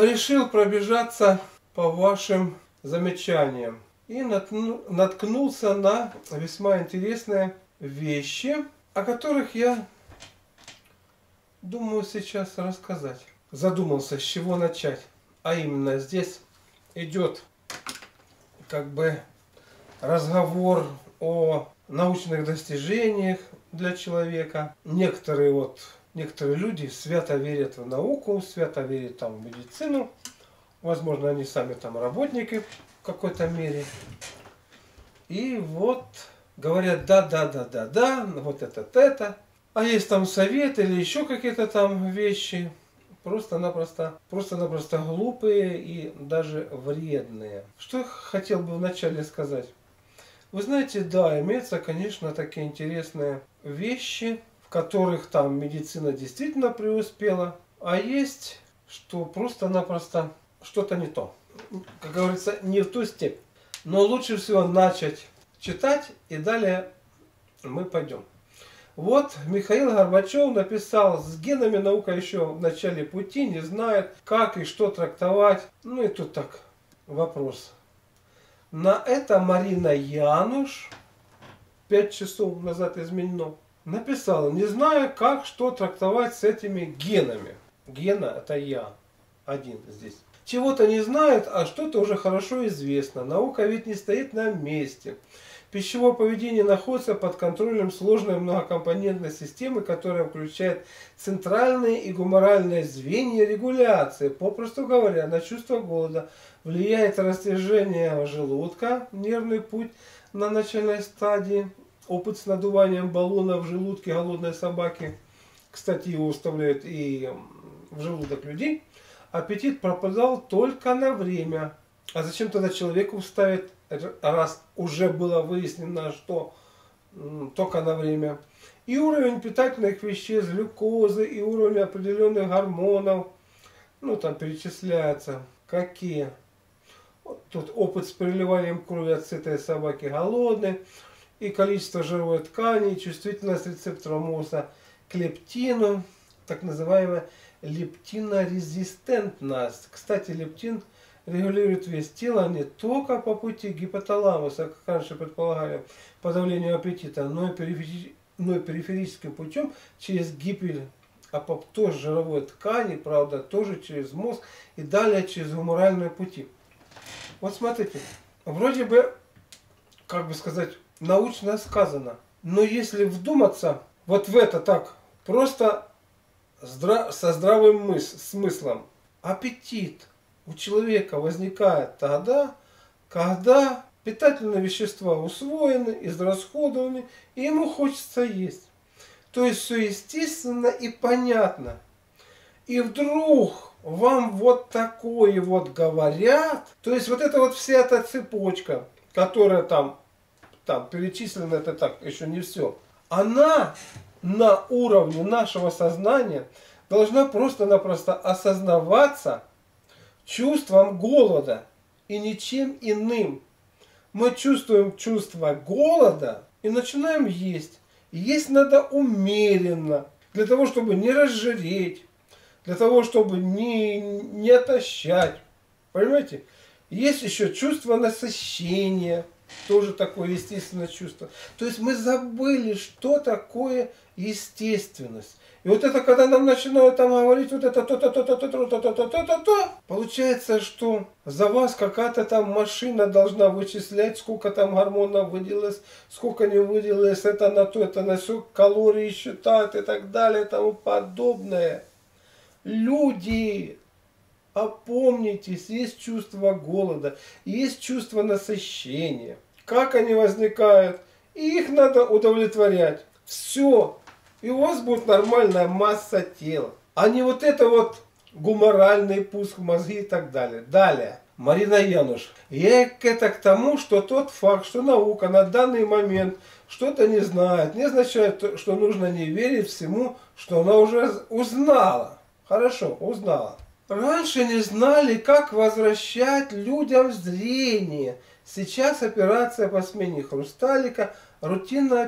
решил пробежаться по вашим замечаниям и наткнулся на весьма интересные вещи, о которых я думаю сейчас рассказать. Задумался, с чего начать. А именно, здесь идет как бы разговор о научных достижениях для человека. Некоторые люди свято верят в науку, свято верят в медицину. Возможно, они сами работники в какой-то мере. И говорят, да, вот это. А есть совет или еще какие-то вещи. Просто-напросто глупые и даже вредные. Что я хотел бы вначале сказать? Вы знаете, да, имеются, конечно, такие интересные вещи, в которых медицина действительно преуспела, а есть, что просто-напросто что-то не то. Как говорится, не в ту степь. Но лучше всего начать читать, и далее мы пойдем. Михаил Горбачев написал: с генами наука еще в начале пути, не знает, как и что трактовать. И тут так вопрос. На это Марина Януш 5 часов назад изменено написала: не знаю, как что трактовать с этими генами. Гена — это я один здесь. Чего-то не знает, а что-то уже хорошо известно. Наука ведь не стоит на месте. Пищевое поведение находится под контролем сложной многокомпонентной системы, которая включает центральные и гуморальные звенья регуляции. Попросту говоря, на чувство голода влияет растяжение желудка, нервный путь на начальной стадии. Опыт с надуванием баллона в желудке голодной собаки, кстати, его вставляют и в желудок людей. Аппетит пропадал только на время. А зачем тогда человеку вставить, раз уже было выяснено, что только на время? И уровень питательных веществ, глюкозы, и уровень определенных гормонов, перечисляются. Какие? Тут опыт с переливанием крови от сытой собаки голодной, и количество жировой ткани, и чувствительность рецепторов мозга к лептину, так называемая лептинорезистентность. Кстати, лептин регулирует вес тела не только по пути гипоталамуса, как раньше предполагали, подавлению аппетита, но и периферическим путем через гиперапоптоз жировой ткани, правда, тоже через мозг и далее через гуморальные пути. Смотрите, вроде бы, научно сказано, но если вдуматься в это так, просто со здравым смыслом, аппетит у человека возникает тогда, когда питательные вещества усвоены, израсходованы, и ему хочется есть. То есть все естественно и понятно. И вдруг вам такое говорят, то есть это вся эта цепочка, которая там перечислена, это так, еще не все, она на уровне нашего сознания должна просто-напросто осознаваться чувством голода и ничем иным. Мы чувствуем чувство голода и начинаем есть. И есть надо умеренно, для того, чтобы не разжиреть, для того, чтобы не отощать. Понимаете? Есть еще чувство насыщения, тоже такое естественное чувство. То есть мы забыли, что такое естественность. И это, когда нам начинают говорить получается, что за вас какая-то машина должна вычислять, сколько гормонов выделилось, сколько не выделилось, это на то, это на все, калории считают и так далее и тому подобное. Люди, опомнитесь, есть чувство голода, есть чувство насыщения. Как они возникают? И их надо удовлетворять. Все. И у вас будет нормальная масса тела. А не это гуморальный пуск в мозги и так далее. Далее. Марина Януш. Это к тому, что тот факт, что наука на данный момент что-то не знает, не означает, что нужно не верить всему, что она уже узнала. Хорошо, узнала. Раньше не знали, как возвращать людям зрение. Сейчас операция по смене хрусталика, рутинная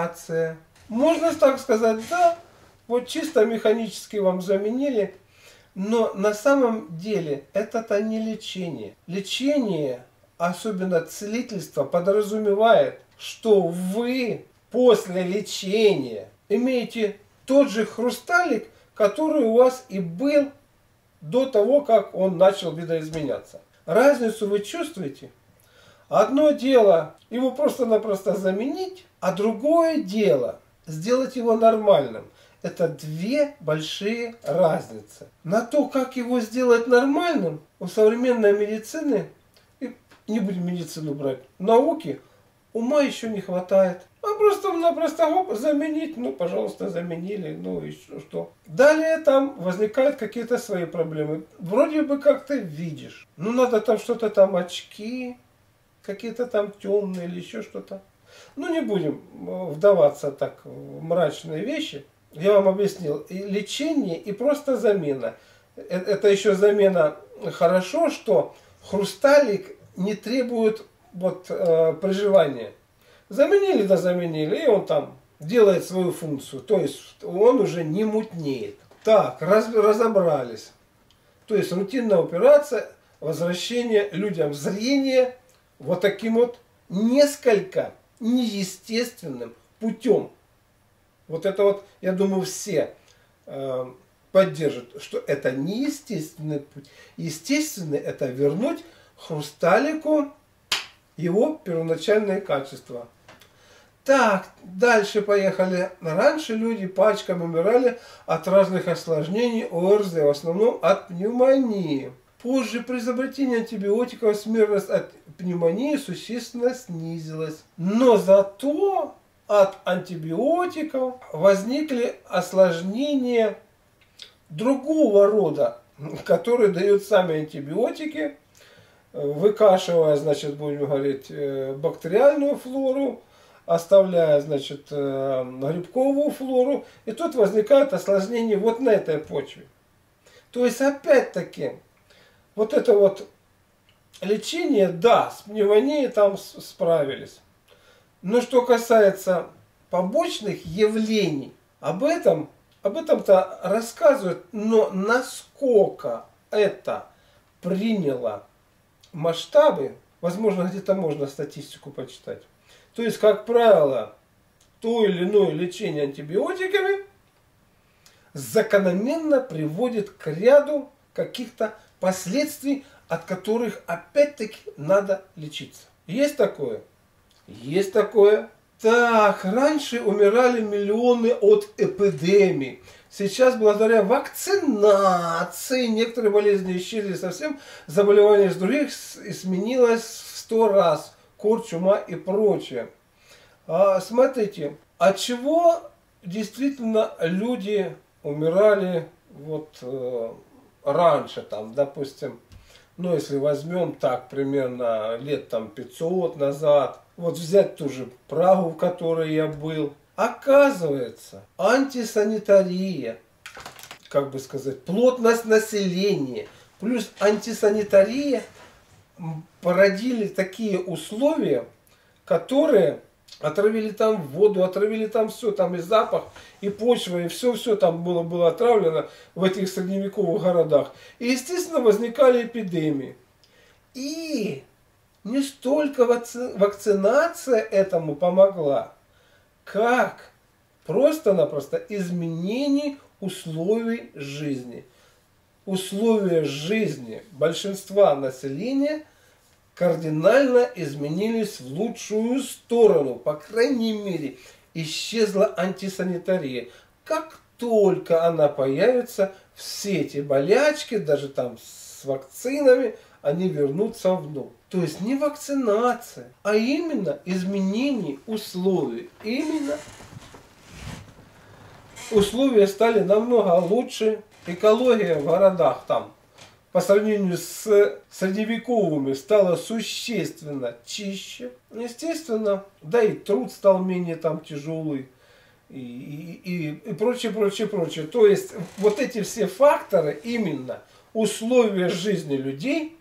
операция. Можно так сказать, да, чисто механически вам заменили Но на самом деле это-то не лечение. Лечение, особенно целительство, подразумевает, что вы после лечения имеете тот же хрусталик, который у вас и был до того, как он начал видоизменяться. Разницу вы чувствуете? Одно дело его просто-напросто заменить, а другое дело сделать его нормальным. Это две большие разницы. На то, как его сделать нормальным, у современной медицины, и не будем медицину брать, науки, ума еще не хватает. А просто-напросто заменить, ну, пожалуйста, заменили, ну и что. Далее там возникают какие-то свои проблемы. Вроде бы как ты видишь. Ну, надо там что-то там, очки, какие-то там темные или еще что-то. Ну, не будем вдаваться так в мрачные вещи. Я вам объяснил, и лечение, и просто замена. Это еще замена. Хорошо, что хрусталик не требует приживания. Заменили, да заменили, и он там делает свою функцию. То есть он уже не мутнеет. Так, разобрались. То есть рутинная операция, возвращение людям зрения вот таким вот несколько неестественным путем. Вот это вот, я думаю, все поддержат, что это не естественный путь. Естественный — это вернуть хрусталику его первоначальные качества. Так, дальше поехали. Раньше люди пачками умирали от разных осложнений ОРЗ, в основном от пневмонии. Позже при изобретении антибиотиков смертность от пневмонии существенно снизилась. Но зато от антибиотиков возникли осложнения другого рода, которые дают сами антибиотики, выкашивая, значит, будем говорить, бактериальную флору, оставляя, значит, грибковую флору. И тут возникают осложнения вот на этой почве. То есть, опять-таки, вот это вот лечение, да, с пневмонией там справились. Но что касается побочных явлений, об этом-то рассказывают, но насколько это приняло масштабы, возможно, где-то можно статистику почитать. То есть, как правило, то или иное лечение антибиотиками закономерно приводит к ряду каких-то последствий, от которых опять-таки надо лечиться. Есть такое? Есть такое. Так, раньше умирали миллионы от эпидемий. Сейчас, благодаря вакцинации, некоторые болезни исчезли совсем, заболевания из других сменилось в 100 раз. Кор, чума и прочее. Смотрите, от чего действительно люди умирали раньше, там, допустим, ну, если возьмем так, примерно лет там 500 назад, вот взять ту же Прагу, в которой я был, оказывается, антисанитария, как бы сказать, плотность населения, плюс антисанитария породили такие условия, которые отравили там воду, отравили там все, там и запах, и почва, и все там было отравлено в этих средневековых городах. И, естественно, возникали эпидемии. И не столько вакцинация этому помогла, как просто-напросто изменение условий жизни. Условия жизни большинства населения кардинально изменились в лучшую сторону. По крайней мере, исчезла антисанитария. Как только она появится, все эти болячки, даже там с вакцинами, они вернутся в ноль. То есть не вакцинация, а именно изменение условий. Именно условия стали намного лучше. Экология в городах там по сравнению с средневековыми стала существенно чище. Естественно, да и труд стал менее там тяжелый и прочее. То есть вот эти все факторы, именно условия жизни людей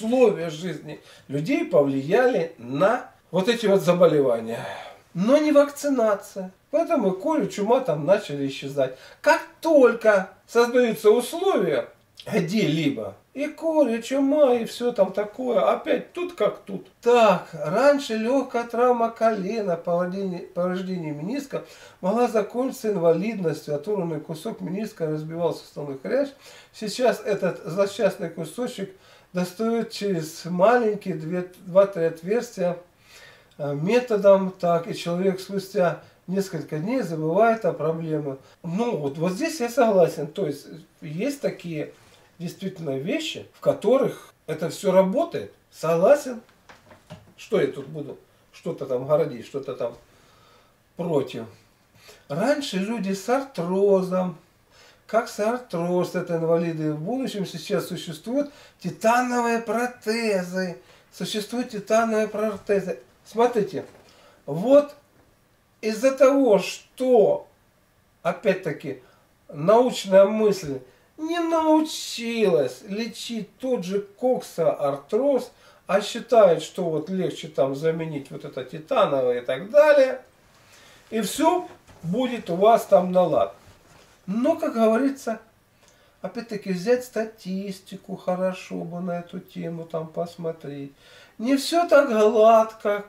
повлияли на вот эти вот заболевания. Но не вакцинация. Поэтому кор и чума там начали исчезать. Как только создаются условия, где-либо. И кори, чума, и все там такое. Опять тут как тут. Так, раньше легкая травма колена по рождению мениска могла закончиться инвалидностью. Оторванный кусок мениска разбивал суставной хрящ. Сейчас этот злосчастный кусочек достают через маленькие 2-3 отверстия методом. Так, и человек спустя несколько дней забывает о проблемах. Ну, вот здесь я согласен. То есть, есть такие действительно вещи, в которых это все работает. Согласен. Что я тут буду? Что-то там городить, что-то там против. Раньше люди с артрозом, как с артроз, это инвалиды. В будущем сейчас существуют титановые протезы. Существуют титановые протезы. Смотрите, вот из-за того, что, опять-таки, научная мысль не научилась лечить тот же коксоартроз, а считает, что вот легче там заменить вот это титановое и так далее, и все будет у вас там на лад. Но, как говорится, опять-таки взять статистику хорошо бы на эту тему там посмотреть. Не все так гладко,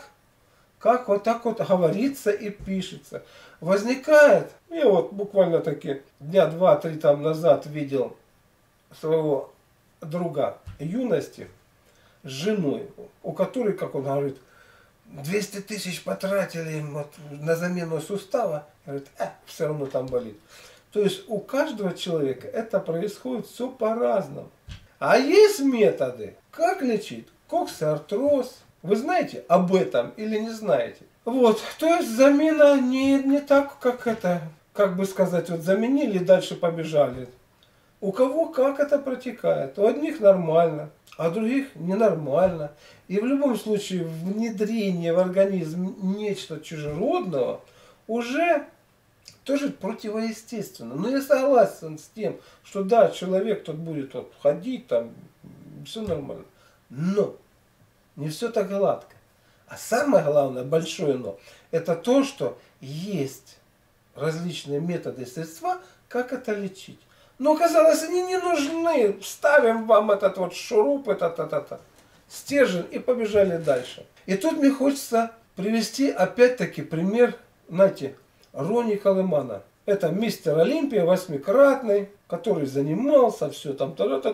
как вот так вот говорится и пишется. Возникает, я вот буквально таки дня 2-3 там назад видел своего друга юности с женой, у которой, как он говорит, 200 тысяч потратили вот на замену сустава, говорит, все равно там болит. То есть у каждого человека это происходит все по-разному. А есть методы, как лечить коксартроз. Вы знаете об этом или не знаете? Вот, то есть замена не так, как это, как бы сказать, вот заменили, дальше побежали. У кого как это протекает. У одних нормально, а у других ненормально. И в любом случае внедрение в организм нечто чужеродного уже тоже противоестественно. Но я согласен с тем, что да, человек тут будет вот ходить, там, все нормально. Но не все так гладко. А самое главное, большое но, это то, что есть различные методы и средства, как это лечить. Но оказалось, они не нужны. Вставим вам этот вот шуруп, стержень и побежали дальше. И тут мне хочется привести опять-таки пример, знаете, Ронни Колымана. Это мистер Олимпия, 8-кратный, который занимался, все там,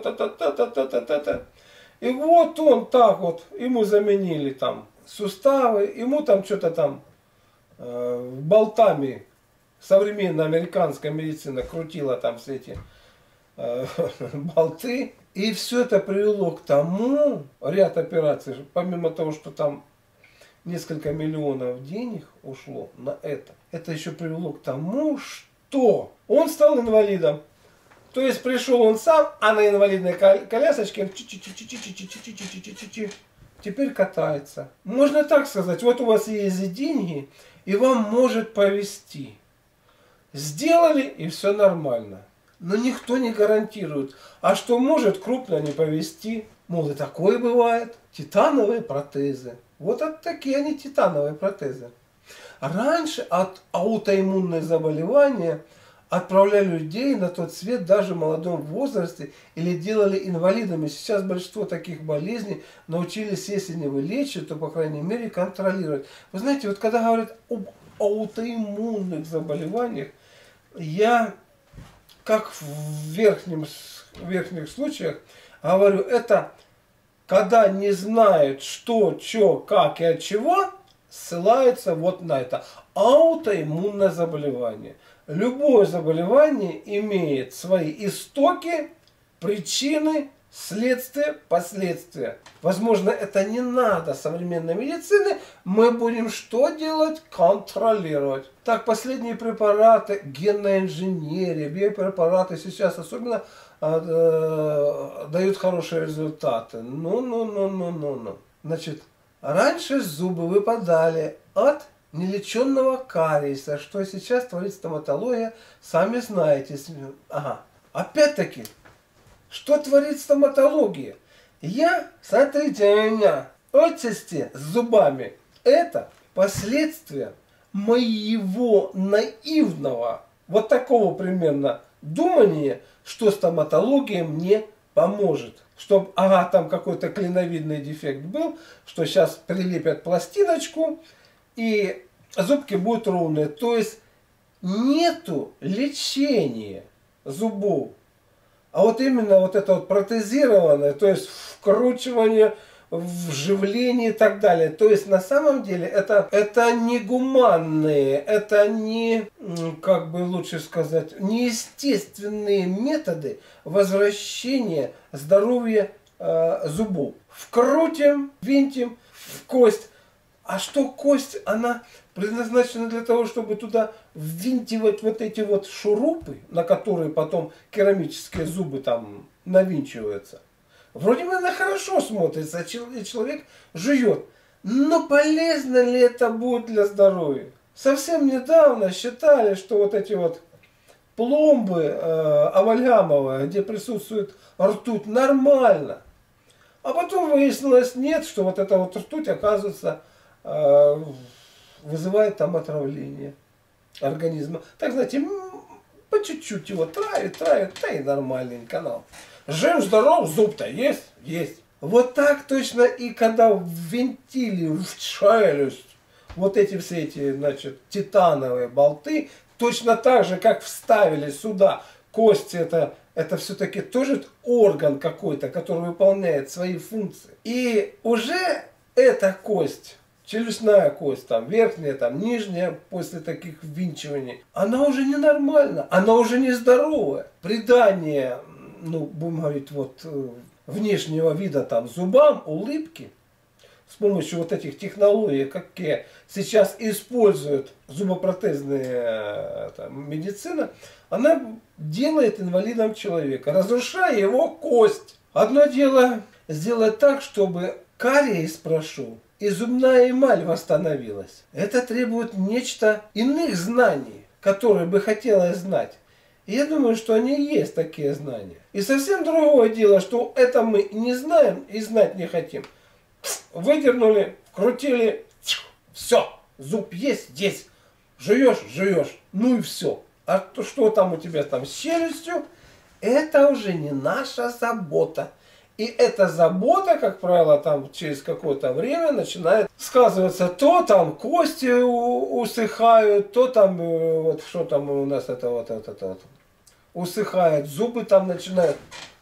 и вот он так вот, ему заменили там суставы, ему там что-то там болтами современная американская медицина крутила там все эти болты. И все это привело к тому, ряд операций, помимо того, что там несколько миллионов денег ушло на это еще привело к тому, что он стал инвалидом. То есть пришел он сам, а на инвалидной колясочке теперь катается. Можно так сказать, вот у вас есть деньги, и вам может повезти. Сделали, и все нормально. Но никто не гарантирует. А что может крупно не повезти? Мол, и такое бывает. Титановые протезы. Вот такие они титановые протезы. Раньше от аутоиммунных заболеваний отправляли людей на тот свет даже в молодом возрасте или делали инвалидами. Сейчас большинство таких болезней научились, если не вылечивать, то, по крайней мере, контролировать. Вы знаете, вот когда говорят об аутоиммунных заболеваниях, я, как в верхних случаях, говорю, это когда не знают, что, как и от чего, ссылаются вот на это. Аутоиммунное заболевание. Любое заболевание имеет свои истоки, причины, следствия, последствия. Возможно, это не надо современной медицины. Мы будем что делать? Контролировать. Так, последние препараты, генная инженерия, биопрепараты сейчас особенно дают хорошие результаты. Ну. Значит, раньше зубы выпадали от нелеченного кариеса, что сейчас творит стоматология, сами знаете. Ага. Опять-таки, что творит стоматология? Смотрите на меня, отчасти с зубами. Это последствия моего наивного, вот такого примерно думание, что стоматология мне поможет. Чтобы, ага, там какой-то клиновидный дефект был, что сейчас прилепят пластиночку и зубки будут ровные. То есть нету лечения зубов. А вот именно вот это вот протезированное, то есть вкручивание, вживление и так далее. То есть на самом деле это не гуманные, это не, как бы лучше сказать, неестественные методы возвращения здоровья зубов. Вкрутим, винтим в кость. А что кость, она предназначена для того, чтобы туда ввинтивать вот эти вот шурупы, на которые потом керамические зубы там навинчиваются. Вроде бы она хорошо смотрится, и человек жует. Но полезно ли это будет для здоровья? Совсем недавно считали, что вот эти вот пломбы амальгамовые, где присутствует ртуть, нормально. А потом выяснилось, нет, что вот эта вот ртуть, оказывается, вызывает там отравление организма. Так, знаете, по чуть-чуть его травит, да и нормальненько. Ну. Жив, здоров, зуб-то есть? Есть. Вот так точно и когда ввинтили в челюсть вот эти все эти, значит, титановые болты, точно так же, как вставили сюда кости, это все-таки тоже орган какой-то, который выполняет свои функции. И уже эта кость, челюстная кость, там, верхняя, там, нижняя, после таких ввинчиваний, она уже ненормальна, она уже нездоровая. Придание, ну, будем говорить, вот, внешнего вида, там, зубам, улыбки, с помощью вот этих технологий, какие сейчас используют зубопротезная медицина, она делает инвалидом человека, разрушая его кость. Одно дело сделать так, чтобы кариес прошел, и зубная эмаль восстановилась. Это требует нечто иных знаний, которые бы хотелось знать. И я думаю, что они есть такие знания. И совсем другое дело, что это мы не знаем и знать не хотим. Выдернули, вкрутили, все, зуб есть, есть. Жуешь, жуешь, ну и все. А то, что там у тебя там с челюстью, это уже не наша забота. И эта забота, как правило, там через какое-то время начинает сказываться. То там кости усыхают, то там, вот что там у нас это вот усыхает, зубы там начинают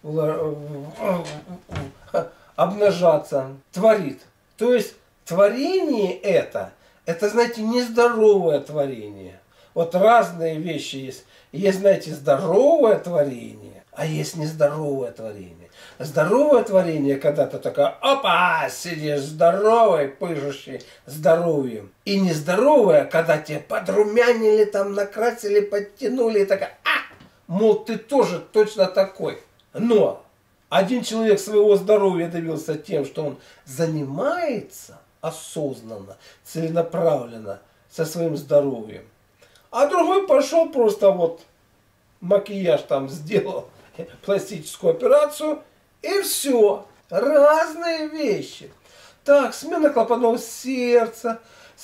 обнажаться, творит. То есть творение это, знаете, нездоровое творение. Вот разные вещи есть. Есть, знаете, здоровое творение, а есть нездоровое творение. Здоровое творение, когда ты такая, опа, сидишь здоровый, пышущий здоровьем. И нездоровое, когда тебя подрумянили, там накрасили, подтянули, и такая, мол, ты тоже точно такой. Но один человек своего здоровья добился тем, что он занимается осознанно, целенаправленно со своим здоровьем. А другой пошел просто вот макияж там сделал, пластическую операцию, и все. Разные вещи. Так, смена клапанов сердца.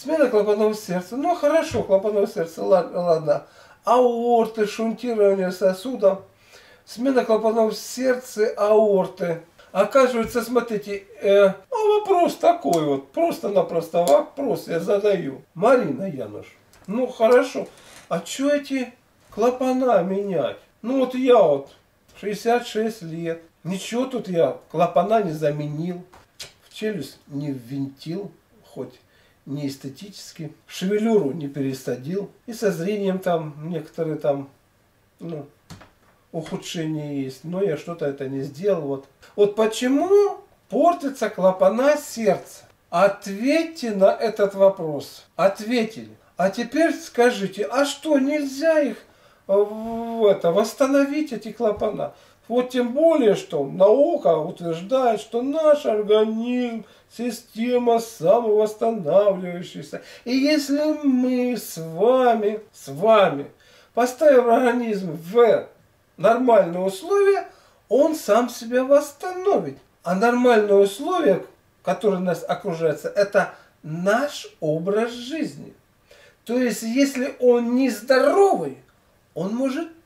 Ну хорошо, клапанов сердца, ладно. Аорты, шунтирование сосудов. Смена клапанов сердца, аорты. Оказывается, смотрите, вопрос такой вот, просто-напросто вопрос я задаю. Марина Януш, ну хорошо, а что эти клапана менять? Ну вот я вот 66 лет, ничего тут я клапана не заменил, в челюсть не ввинтил, хоть не эстетически, шевелюру не пересадил, и со зрением там некоторые там, ну, ухудшение есть, но я что-то это не сделал. Вот почему портятся клапана сердца? Ответьте на этот вопрос. Ответили. А теперь скажите, а что, нельзя их восстановить, эти клапана? Вот тем более, что наука утверждает, что наш организм система самовосстанавливающаяся. И если мы с вами поставим организм в нормальные условия, он сам себя восстановит. А нормальные условия, которые нас окружают, это наш образ жизни. То есть, если он нездоровый, он может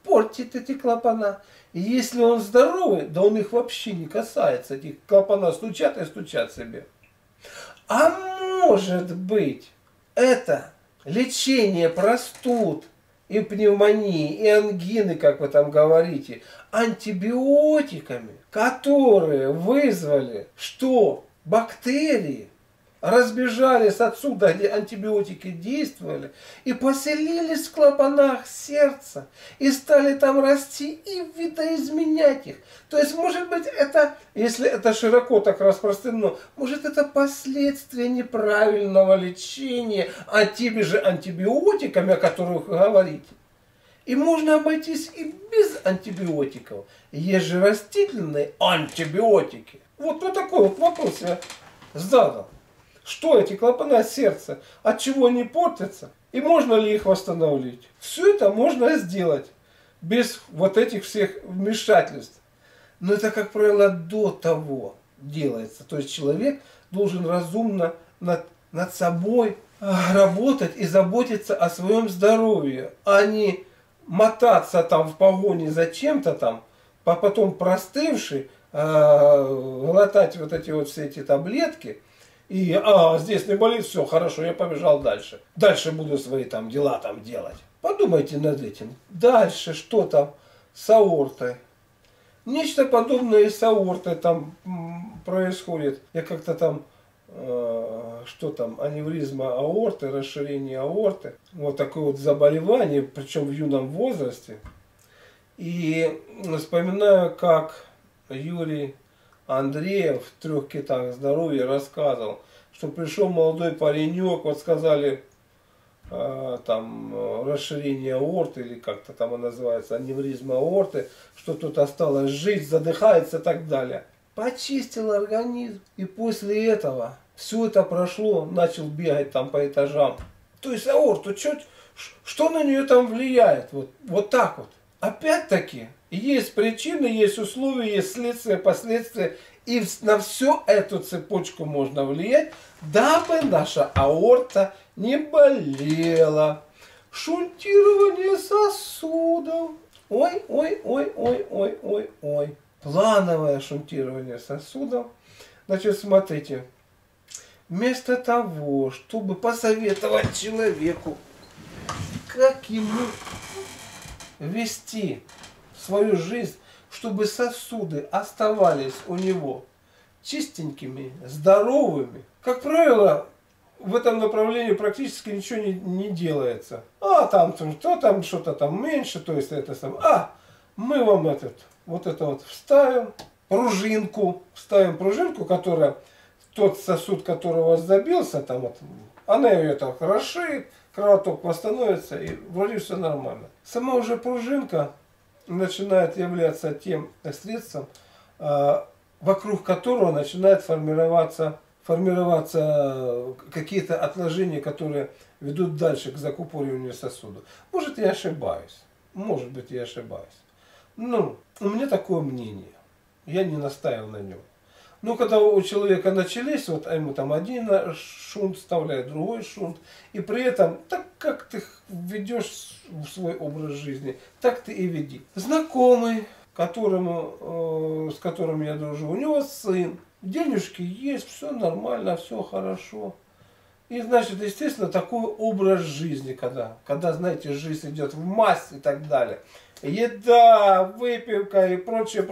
портит эти клапана. И если он здоровый, да он их вообще не касается. Эти клапана стучат и стучат себе. А может быть, это лечение простуд и пневмонии, и ангины, как вы там говорите, антибиотиками, которые вызвали, что бактерии разбежались отсюда, где антибиотики действовали, и поселились в клапанах сердца, и стали там расти и видоизменять их. То есть, может быть, это, если это широко так распространено, может, это последствия неправильного лечения теми же антибиотиками, о которых вы говорите. И можно обойтись и без антибиотиков. Есть же растительные антибиотики. Вот такой вот вопрос я задал. Что эти клапана сердца, от чего они портятся, и можно ли их восстановить? Все это можно сделать без вот этих всех вмешательств. Но это, как правило, до того делается. То есть человек должен разумно над собой работать и заботиться о своем здоровье, а не мотаться там в погоне за чем-то там, потом простывший, глотать вот эти вот все эти таблетки. И, здесь не болит, все, хорошо, я побежал дальше. Дальше буду свои там дела там делать. Подумайте над этим. Дальше что там с аортой? Нечто подобное и с аортой там происходит. Я как-то там, что там, аневризма аорты, расширение аорты. Вот такое вот заболевание, причем в юном возрасте. И вспоминаю, как Юрий Андреев в «Трех китах здоровья» рассказывал, что пришел молодой паренек, вот сказали, там расширение аорты, или как-то там она называется, аневризма аорты, что тут осталось жить, задыхается и так далее. Почистил организм, и после этого все это прошло, начал бегать там по этажам. То есть аорту, что на нее там влияет? Вот так вот. Опять-таки, есть причины, есть условия, есть следствия, последствия. И на всю эту цепочку можно влиять, дабы наша аорта не болела. Шунтирование сосудов. Ой. Плановое шунтирование сосудов. Значит, смотрите. Вместо того, чтобы посоветовать человеку, как ему вести свою жизнь, чтобы сосуды оставались у него чистенькими, здоровыми. Как правило, в этом направлении практически ничего не делается. Там что-то там меньше, то есть это сам. Мы вам вот это вставим пружинку, которая тот сосуд, который у вас забился, там вот, она ее так расширит, кровоток восстановится и вроде все нормально. Сама уже пружинка начинает являться тем средством, вокруг которого начинают формироваться какие-то отложения, которые ведут дальше к закупориванию сосуда. Может, я ошибаюсь. Может быть, я ошибаюсь. Ну, у меня такое мнение. Я не настаивал на нем. Но когда у человека начались, вот ему там один шунт вставляет, другой шунт, и при этом, так как ты ведешь в свой образ жизни, так ты и веди. Знакомый, с которым я дружу, у него сын, денежки есть, все нормально, все хорошо. И значит, естественно, такой образ жизни, когда, знаете, жизнь идет в массе и так далее. Еда, выпивка и прочее.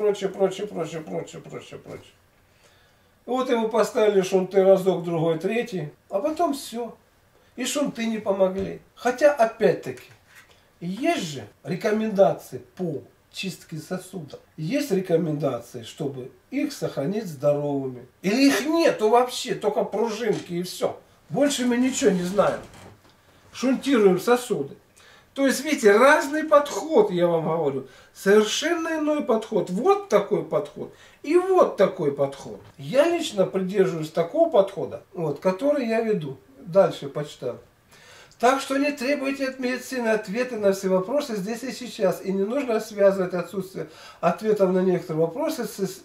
Вот ему поставили шунты разок, другой, третий, а потом все. И шунты не помогли. Хотя, опять-таки, есть же рекомендации по чистке сосудов. Есть рекомендации, чтобы их сохранить здоровыми. Или их нету вообще, только пружинки и все. Больше мы ничего не знаем. Шунтируем сосуды. То есть, видите, разный подход, я вам говорю. Совершенно иной подход. Вот такой подход. И вот такой подход. Я лично придерживаюсь такого подхода, который я веду. Дальше почитаю. Так что не требуйте от медицины ответы на все вопросы здесь и сейчас. И не нужно связывать отсутствие ответов на некоторые вопросы с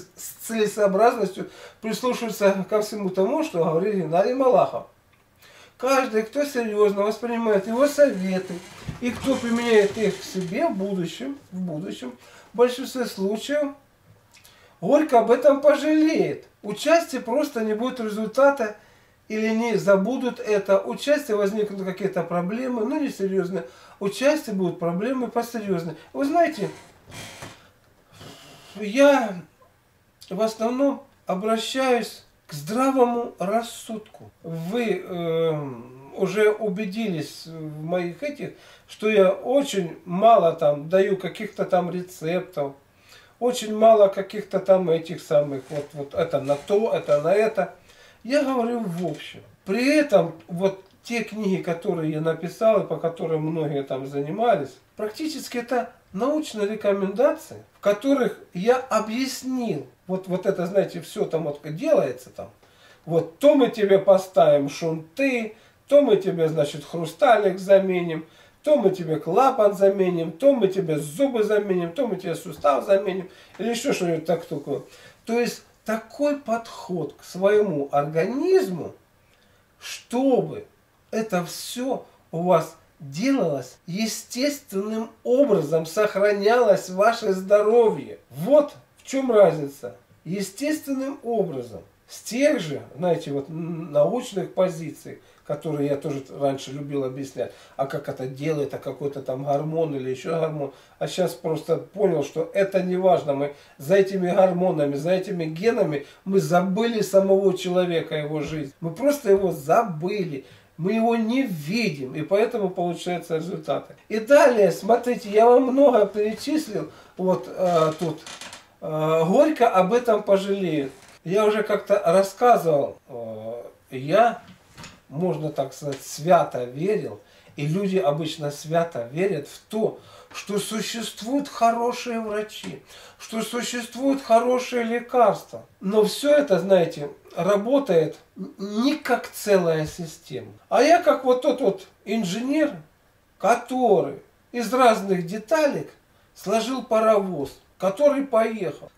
целесообразностью прислушиваться ко всему тому, что говорили Геннадий Малахов. Каждый, кто серьезно воспринимает его советы и кто применяет их к себе в будущем, в большинстве случаев, горько об этом пожалеет. У части просто не будет результата или не забудут это. У части возникнут какие-то проблемы, но не серьезные. У части будут проблемы посерьезные. Вы знаете, я в основном обращаюсь к здравому рассудку. Вы уже убедились в моих этих, что я очень мало там даю каких-то там рецептов, очень мало каких-то там этих самых, вот это на то, это на это. Я говорю в общем. При этом вот те книги, которые я написал и по которым многие там занимались, практически это научные рекомендации, в которых я объяснил, вот это, знаете, все там вот делается там, вот то мы тебе поставим шунты, то мы тебе, значит, хрусталик заменим, то мы тебе клапан заменим, то мы тебе зубы заменим, то мы тебе сустав заменим, или еще что-нибудь такое. То есть такой подход к своему организму, чтобы это все у вас делалось естественным образом, сохранялось ваше здоровье. Вот в чем разница. Естественным образом. С тех же, знаете, вот научных позиций, которые я тоже раньше любил объяснять, а как это делает, а какой-то там гормон или еще гормон. А сейчас просто понял, что это не важно. Мы за этими гормонами, за этими генами мы забыли самого человека, его жизнь. Мы просто его забыли. Мы его не видим, и поэтому получаются результаты. И далее, смотрите, я вам много перечислил, вот тут, горько об этом пожалеют. Я уже как-то рассказывал, я, можно так сказать, свято верил, и люди обычно свято верят в то, что существуют хорошие врачи, что существуют хорошие лекарства. Но все это, знаете, работает не как целая система. А я как вот тот вот инженер, который из разных деталек сложил паровоз, который поехал.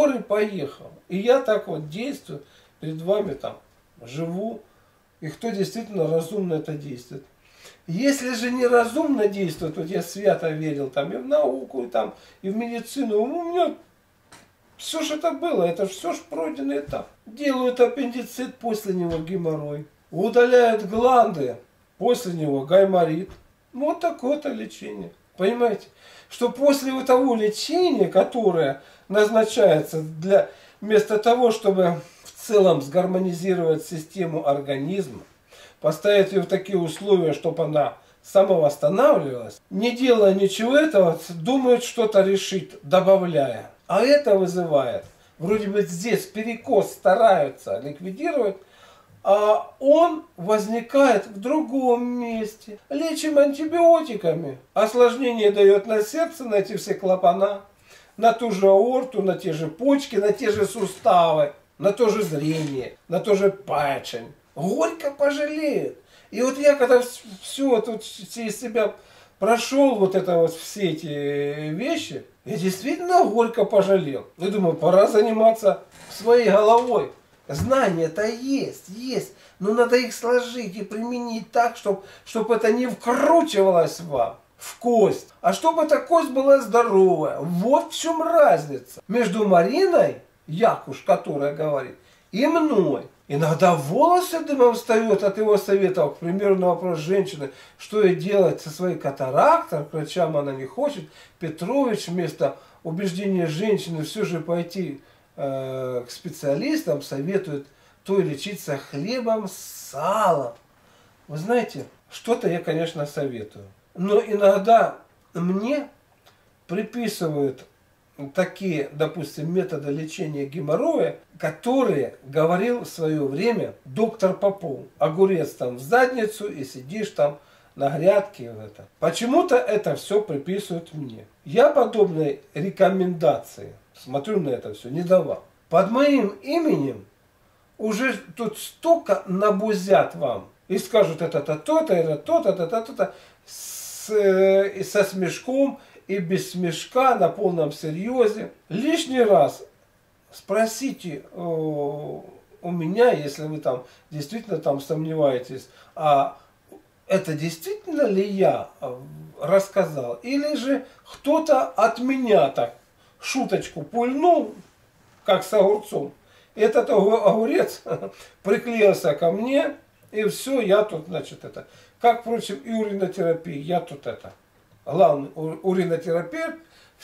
И я так вот действую, перед вами там живу, и кто действительно разумно это действует. Если же неразумно действует, вот я свято верил там и в науку, и, там, и в медицину, у меня все, что это было, это все ж пройденный этап. Делают аппендицит, после него геморрой. Удаляют гланды, после него гайморит. Вот такое-то лечение. Понимаете? Что после вот того лечения, которое назначается для, вместо того, чтобы в целом сгармонизировать систему организма, поставить ее в такие условия, чтобы она самовосстанавливалась, не делая ничего этого, думают что-то решить, добавляя. А это вызывает, вроде бы здесь перекос стараются ликвидировать, а он возникает в другом месте. Лечим антибиотиками. Осложнение дает на сердце, на эти все клапана, на ту же аорту, на те же почки, на те же суставы, на то же зрение, на то же печень. Горько пожалеют. И вот я когда все тут из себя прошел, вот это вот все эти вещи, я действительно горько пожалел. Я думаю, пора заниматься своей головой. Знания-то есть, но надо их сложить и применить так, чтобы это не вкручивалось вам в кость, а чтобы эта кость была здоровая. Вот в чем разница между Мариной, Якуш, которая говорит, и мной. Иногда волосы дымом встают от его советов. К примеру, на вопрос женщины, что ей делать со своей катарактой, к врачам она не хочет. Петрович вместо убеждения женщины все же пойти к специалистам советует то и лечиться хлебом с салом. Вы знаете, что-то я, конечно, советую. Но иногда мне приписывают такие, допустим, методы лечения геморроя, которые говорил в свое время доктор Попов. Огурец там в задницу и сидишь там на грядке. Это. Почему-то это все приписывают мне. Я подобной рекомендации, смотрю на это все, не давал. Под моим именем уже тут столько набузят вам. И скажут, это то-то, это то-то, то-то, со смешком и без смешка, на полном серьезе. Лишний раз спросите у меня, если вы там действительно там сомневаетесь, а это действительно ли я рассказал, или же кто-то от меня так шуточку пульнул, как с огурцом. Этот огурец приклеился ко мне, и все, я тут, значит, это. Как, впрочем, и уринотерапия, я тут это. Главный уринотерапевт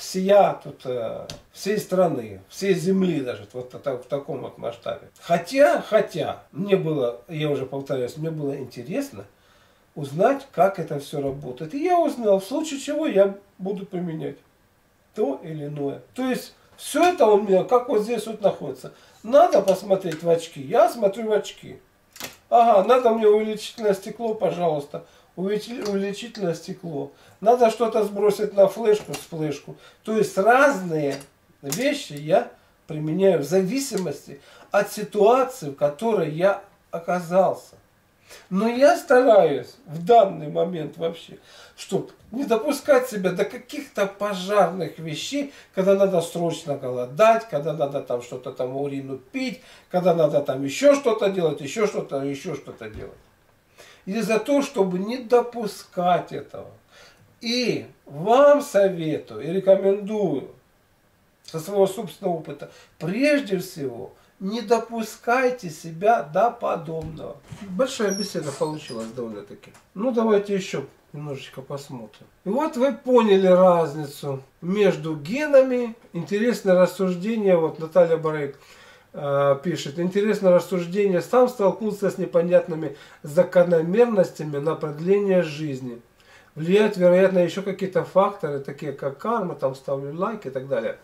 всей страны, всей земли даже, вот в таком вот масштабе. Хотя, мне было, я уже повторяюсь, мне было интересно узнать, как это все работает. И я узнал, в случае чего я буду применять то или иное. То есть, все это у меня, как вот здесь вот находится. Надо посмотреть в очки, я смотрю в очки. Ага, надо мне увеличительное стекло, пожалуйста. Увеличительное стекло. Надо что-то сбросить на флешку, с флешку. То есть разные вещи я применяю в зависимости от ситуации, в которой я оказался. Но я стараюсь в данный момент вообще, чтобы не допускать себя до каких-то пожарных вещей, когда надо срочно голодать, когда надо там что-то там урину пить, когда надо там еще что-то делать, еще что-то делать. И за то, чтобы не допускать этого. И вам советую и рекомендую со своего собственного опыта, прежде всего, не допускайте себя до подобного. Большая беседа получилась довольно-таки. Ну, давайте еще немножечко посмотрим. И вот вы поняли разницу между генами. Интересное рассуждение. Вот Наталья Барейк пишет. Интересное рассуждение. Сам столкнулся с непонятными закономерностями на продление жизни. Влияют, вероятно, еще какие-то факторы, такие как карма, там ставлю лайк и так далее.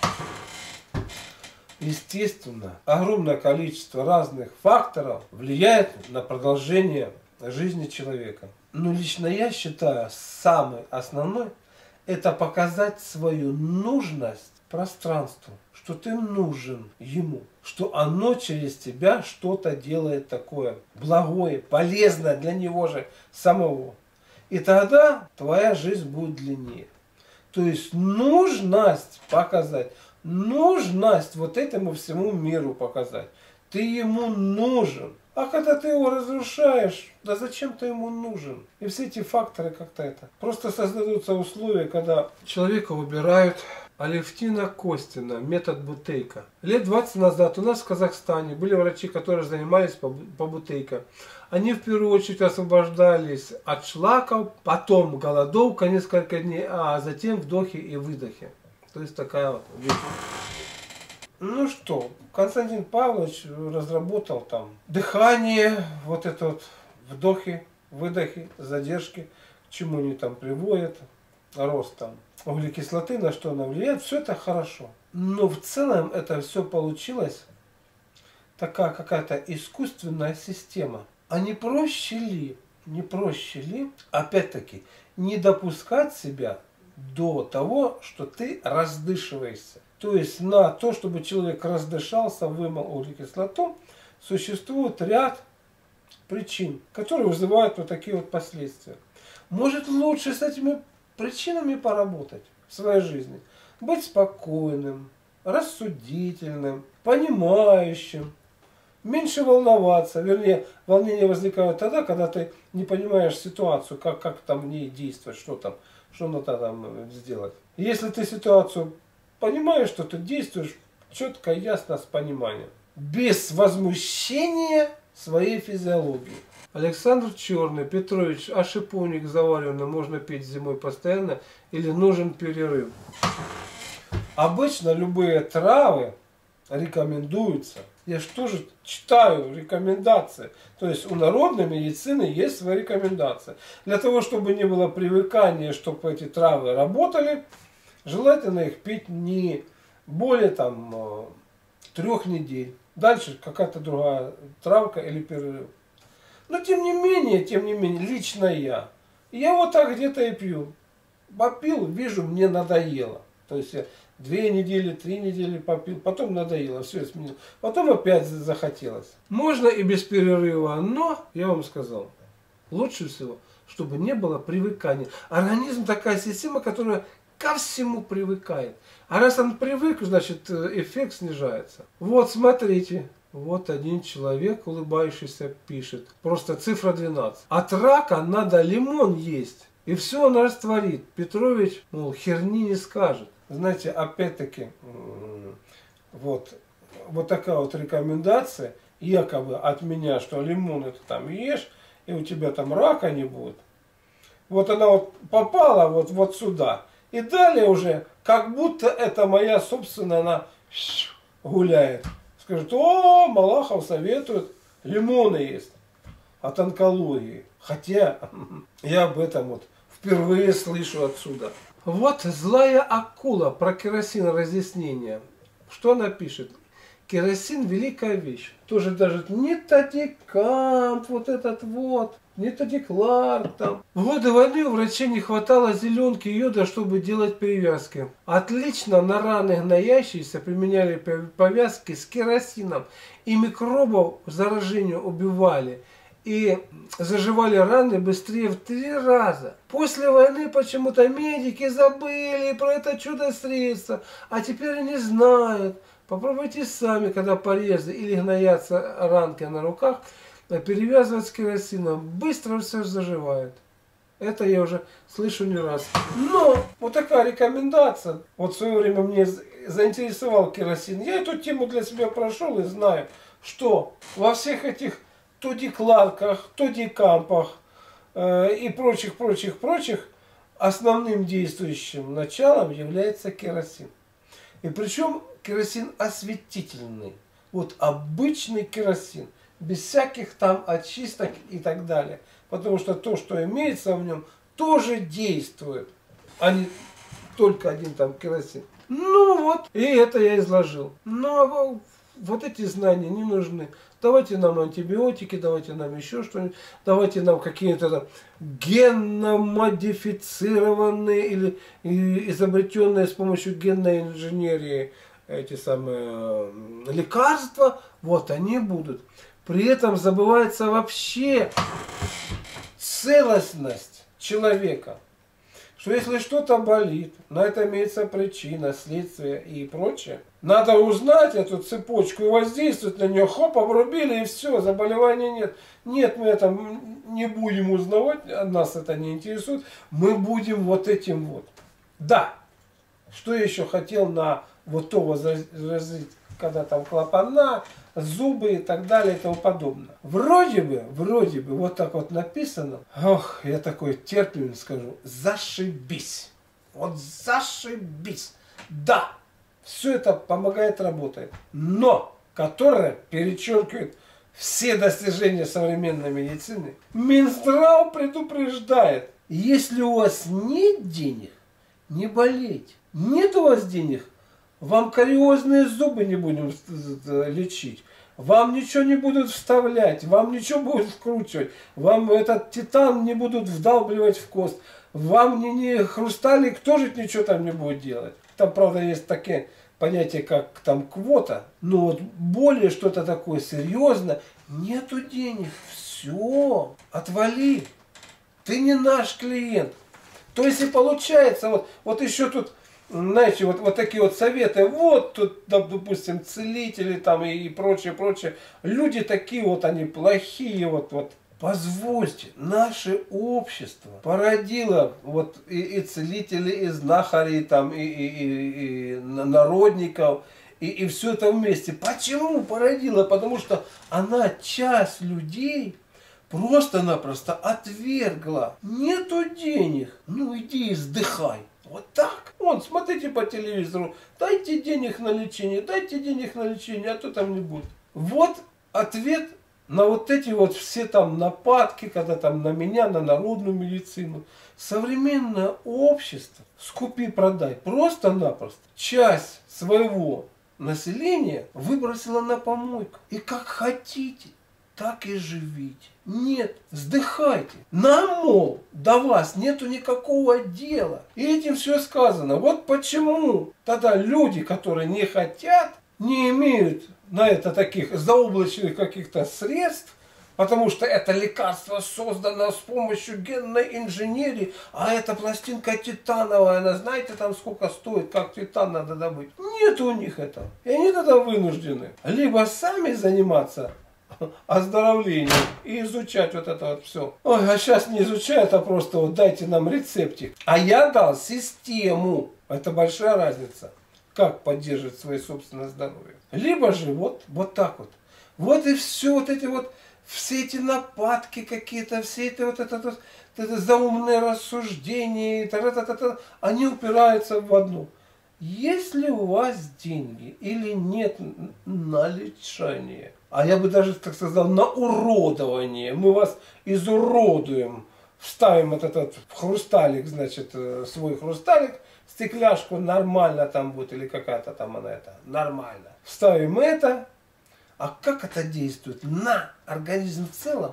Естественно, огромное количество разных факторов влияет на продолжение жизни человека. Но лично я считаю, самый основной – это показать свою нужность пространству, что ты нужен ему, что оно через тебя что-то делает такое благое, полезное для него же самого. И тогда твоя жизнь будет длиннее. То есть нужность показать. Нужность вот этому всему миру показать. Ты ему нужен. А когда ты его разрушаешь, да зачем ты ему нужен? И все эти факторы как-то это. Просто создадутся условия, когда человека убирают. Алевтина Костина, метод Бутейко. Лет 20 назад у нас в Казахстане были врачи, которые занимались по Бутейко. Они в первую очередь освобождались от шлаков, потом голодовка несколько дней, а затем вдохи и выдохи. То есть такая вот вещь. Ну что, Константин Павлович разработал там дыхание, вот это вот вдохи, выдохи, задержки, к чему они там приводят, рост там углекислоты, на что она влияет, все это хорошо. Но в целом это все получилось такая какая-то искусственная система. А не проще ли, опять-таки, не допускать себя до того, что ты раздышиваешься. То есть на то, чтобы человек раздышался, вымыл углекислоту, существует ряд причин, которые вызывают вот такие вот последствия. Может лучше с этими причинами поработать в своей жизни. Быть спокойным, рассудительным, понимающим, меньше волноваться. Вернее, волнения возникают тогда, когда ты не понимаешь ситуацию, как там в ней действовать, что надо там сделать. Если ты ситуацию понимаешь, что ты действуешь четко, ясно, с пониманием. Без возмущения своей физиологии. Александр Черный, Петрович, а шиповник заваренный можно пить зимой постоянно или нужен перерыв? Обычно любые травы рекомендуются. Я же тоже читаю рекомендации. То есть у народной медицины есть свои рекомендации. Для того, чтобы не было привыкания, чтобы эти травы работали, желательно их пить не более 3 недель. Дальше какая-то другая травка или перерыв. Но тем не менее, лично я вот так где-то и пью. Попил, вижу, мне надоело. То есть я 2 недели, 3 недели попил, потом надоело, все сменил. Потом опять захотелось. Можно и без перерыва, но, я вам сказал, лучше всего, чтобы не было привыкания. Организм такая система, которая ко всему привыкает. А раз он привык, значит эффект снижается. Вот смотрите, Вот один человек, улыбающийся, пишет. Просто цифра 12. От рака надо лимон есть. И все он растворит. Петрович, мол, херни не скажет. Знаете, опять-таки, вот такая вот рекомендация, якобы от меня, что лимон это там ешь, и у тебя там рака не будет. Вот она вот попала вот сюда. И далее уже, как будто это моя собственная, она гуляет. Скажет, о, Малахов советует лимоны есть от онкологии. Хотя я об этом вот впервые слышу отсюда. Вот злая акула про керосин разъяснение. Что она пишет? Керосин великая вещь. Тоже даже нитодекамп, вот этот вот, нитодеклар там. В годы войны у врачей не хватало зеленки и йода, чтобы делать перевязки. Отлично на раны гноящиеся применяли повязки с керосином. И микробов заражению убивали. И заживали раны быстрее в 3 раза. После войны почему-то медики забыли про это чудо-средство, а теперь они знают. Попробуйте сами, когда порезы или гноятся ранки на руках, перевязывать с керосином. Быстро все заживает. Это я уже слышу не раз. Но вот такая рекомендация. Вот в свое время мне заинтересовал керосин. Я эту тему для себя прошел и знаю, что во всех этих то декларках, то декампах и прочих основным действующим началом является керосин. И причем керосин осветительный. Вот обычный керосин. Без всяких там очисток и так далее. Потому что то, что имеется в нем, тоже действует. А не только один там керосин. Ну вот, и это я изложил. Но вот эти знания не нужны. Давайте нам антибиотики, давайте нам еще что-нибудь, давайте нам какие-то генно-модифицированные или изобретенные с помощью генной инженерии эти самые лекарства, вот они будут. При этом забывается вообще целостность человека. Что если что-то болит, на это имеется причина, следствие и прочее. Надо узнать эту цепочку и воздействовать на нее. Хоп, обрубили и все, заболевания нет. Нет, мы это не будем узнавать, нас это не интересует. Мы будем вот этим вот. Да, что я еще хотел на вот то возразить, когда там клапана, зубы и так далее и тому подобное. Вроде бы, вот так вот написано. Ох, я такой терпимый скажу. Зашибись. Вот зашибись. Да, все это помогает, работает. Но, которое перечеркивает все достижения современной медицины, Минздрав предупреждает, если у вас нет денег, не болейте. Нет у вас денег, вам кариозные зубы не будем лечить. Вам ничего не будут вставлять, вам ничего будут вкручивать, вам этот титан не будут вдалбливать в кость, вам не хрусталик тоже ничего там не будет делать. Там, правда, есть такие понятия, как там квота, но вот более что-то такое серьезное, нету денег, все, отвали, ты не наш клиент. То есть и получается, вот еще тут, знаете, вот такие вот советы, вот тут, допустим, целители там и прочее. Люди такие вот, они плохие, вот. Позвольте, наше общество породило вот и целителей, и знахарей, там, и народников, и все это вместе. Почему породило? Потому что она часть людей просто-напросто отвергла. Нету денег, ну иди и сдыхай. Вот так. Вон, смотрите по телевизору, дайте денег на лечение, а то там не будет. Вот ответ на вот эти вот все там нападки, когда там на меня, на народную медицину. Современное общество, скупи-продай, просто-напросто часть своего населения выбросила на помойку. И как хотите, так и живите. Нет, вздыхайте. Нам, мол, до вас нету никакого дела. И этим все сказано. Вот почему тогда люди, которые не хотят, не имеют на это таких заоблачных каких-то средств, Потому что это лекарство создано с помощью генной инженерии, а эта пластинка титановая, она знаете там сколько стоит, как титан надо добыть. Нет у них этого. И они тогда вынуждены либо сами заниматься оздоровлением и изучать вот это вот все. Ой, а сейчас не изучают, а просто вот дайте нам рецептик. А я дал систему. Это большая разница. Как поддерживать свое собственное здоровье. Либо же вот так вот. Вот и все, вот эти вот, все эти нападки какие-то, все эти вот это заумные рассуждения, они упираются в одно. Есть ли у вас деньги или нет на лечение? А я бы даже так сказал, на уродование. Мы вас изуродуем. Вставим этот хрусталик, значит, свой хрусталик, стекляшку, нормально там будет, или какая-то там она это, нормально. Вставим это. А как это действует на организм в целом,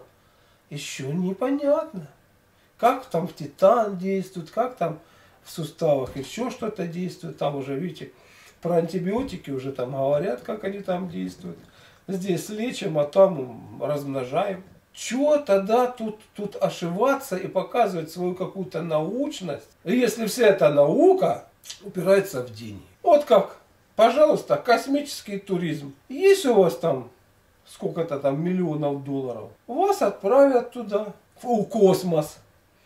еще непонятно. Как там в титан действует, как там в суставах еще что-то действует. Там уже, видите, про антибиотики уже там говорят, как они там действуют. Здесь лечим, а там размножаем. Чего тогда тут ошибаться и показывать свою какую-то научность, если вся эта наука упирается в деньги? Вот как. Пожалуйста, космический туризм. Есть у вас там сколько-то там миллионов долларов, вас отправят туда, в космос.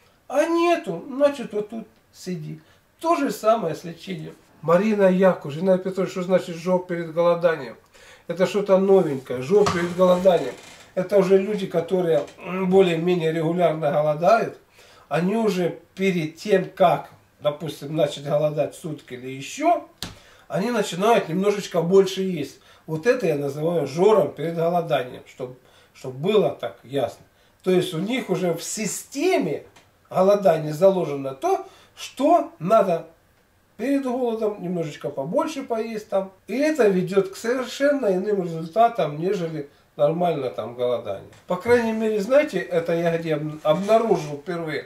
А нету, значит вот тут сиди. То же самое с лечением. Марина Яку, жена Петрович, что значит жог перед голоданием? Это что-то новенькое, жог перед голоданием. Это уже люди, которые более-менее регулярно голодают. Они уже перед тем, как, допустим, начать голодать сутки или еще, они начинают немножечко больше есть. Вот это я называю жором перед голоданием, чтобы было так ясно. То есть у них уже в системе голодания заложено то, что надо перед голодом немножечко побольше поесть там. И это ведет к совершенно иным результатам, нежели нормально там голодание. По крайней мере, знаете, это я где обнаружил впервые.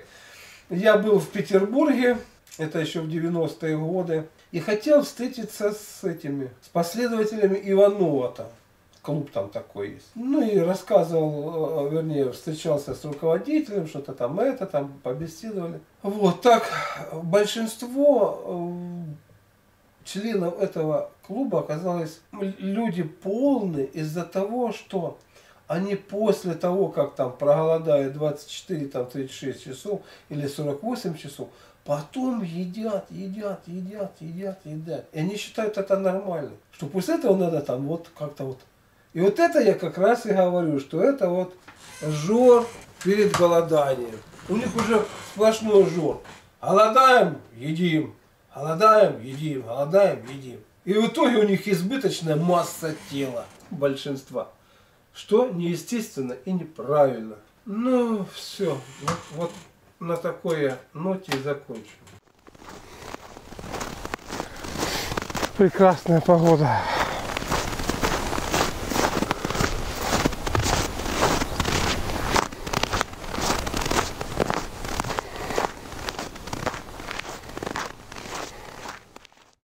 Я был в Петербурге, это еще в 90-е годы. И хотел встретиться с последователями Иванова там. Клуб там такой есть. Ну и рассказывал, вернее, встречался с руководителем, что-то там побеседовали. Вот так большинство членов этого клуба оказалось люди полные из-за того, что они после того, как там проголодают 24-36 часов или 48 часов, потом едят. И они считают это нормально. Что после этого надо там вот как-то вот. И вот это я как раз и говорю, что это вот жор перед голоданием. У них уже сплошной жор. Голодаем, едим. Голодаем, едим. Голодаем, едим. И в итоге у них избыточная масса тела большинства. Что неестественно и неправильно. Ну, все. Вот на такой ноте и закончим. Прекрасная погода.